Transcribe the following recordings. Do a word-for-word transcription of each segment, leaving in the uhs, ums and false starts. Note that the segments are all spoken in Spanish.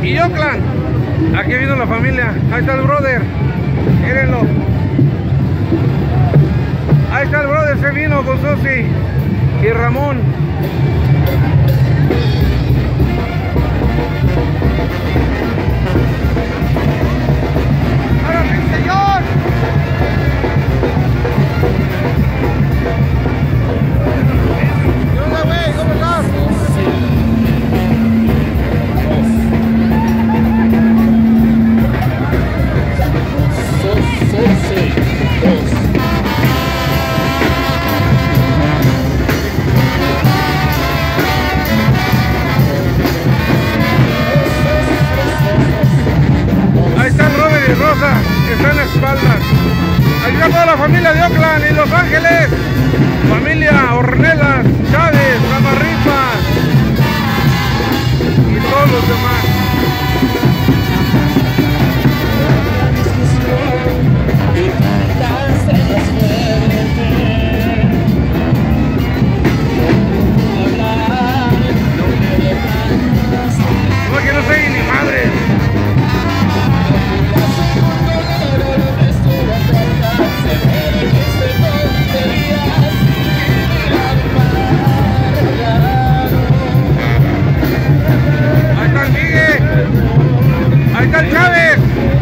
y Oakland. Aquí vino la familia. Ahí está el brother. Mírenlo. Ahí está el brother, se vino con Susi y Ramón. ¡Ahora sí, señor! ¿Qué onda, güey? ¿Cómo estás? Ahí están Robert y Rosa, que están en las espaldas. Ahí está toda la familia de Oakland y Los Ángeles. Familia Ornelas, Chávez, Gamarripa y todos los demás. No, que no sé ni madre. Ahí está el Miguel. Ahí está el Chávez.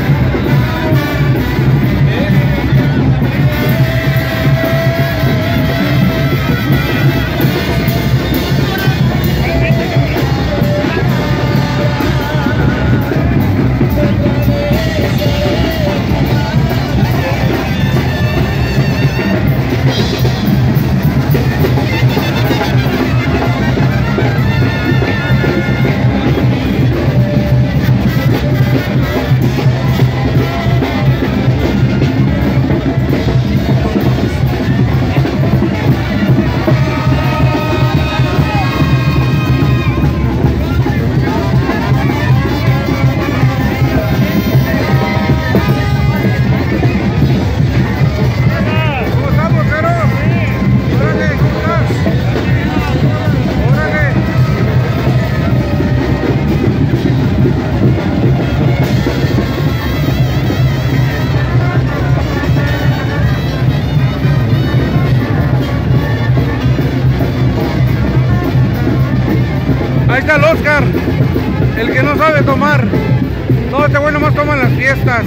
Ahí está el Oscar, el que no sabe tomar. No, este güey nomás toma en las fiestas.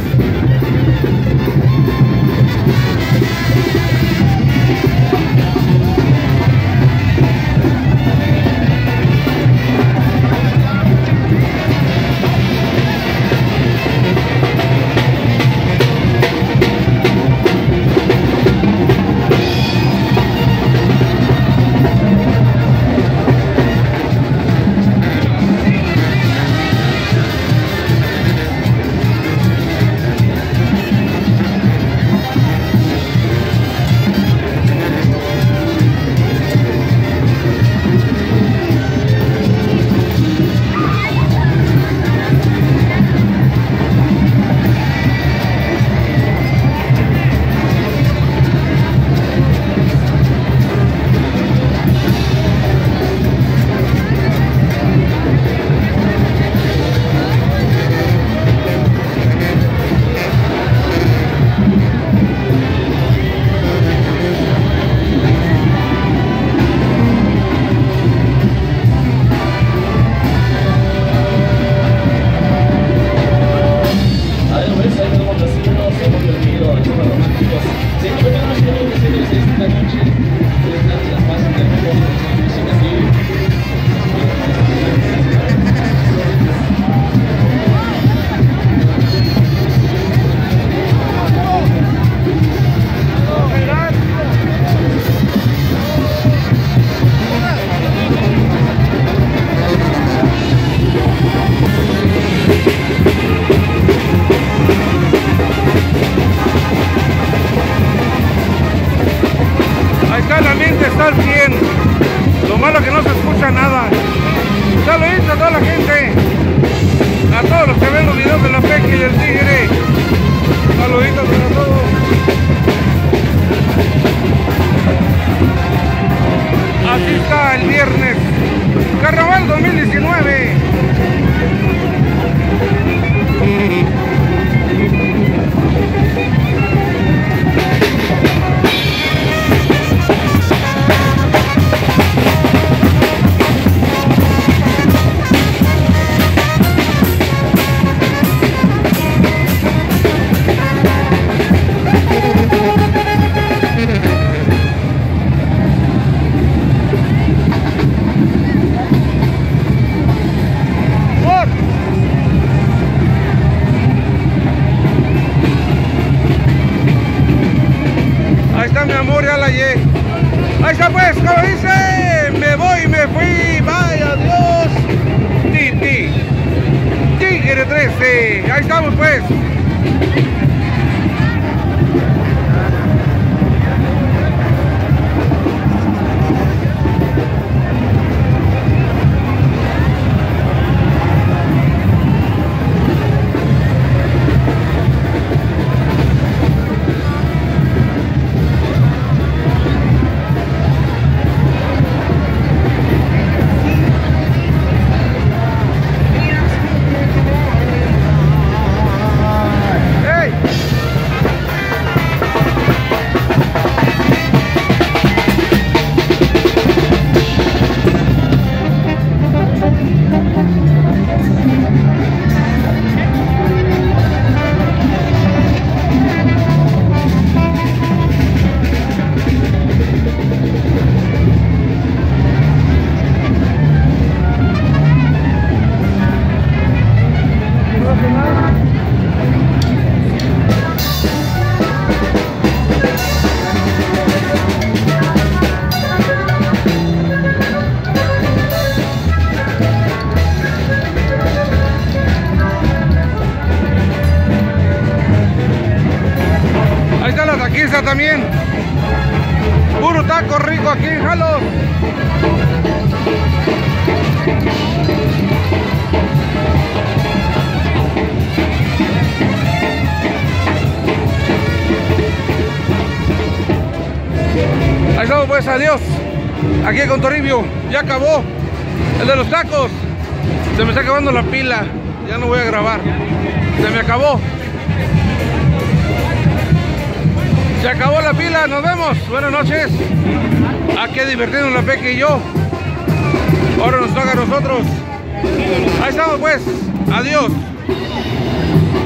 Está al cien. Lo malo es que no se escucha nada. Saluditos a toda la gente, a todos los que ven los videos de la Peque y del Tigre. Saluditos a todos. Así está el viernes, Carnaval dos mil diecinueve. Ahí está mi amor, ya la hallé. Ahí está pues, como dice, me voy, me fui, vaya Dios. Titi, Tigre trece, ahí estamos pues. También puro taco rico aquí en Jalos. Ahí estamos pues, adiós. Aquí con Toribio, ya acabó el de los tacos. Se me está acabando la pila, ya no voy a grabar, se me acabó. Se acabó la pila, nos vemos, buenas noches. ¿A qué divertirnos la Peque y yo? Ahora nos toca a nosotros. Ahí estamos pues, adiós.